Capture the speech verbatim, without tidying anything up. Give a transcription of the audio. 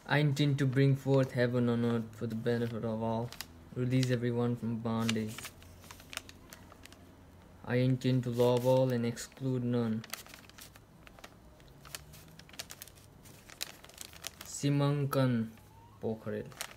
I intend to bring forth heaven on earth for the benefit of all. Release everyone from bondage. I intend to love all and exclude none. Simangkan Pokharel.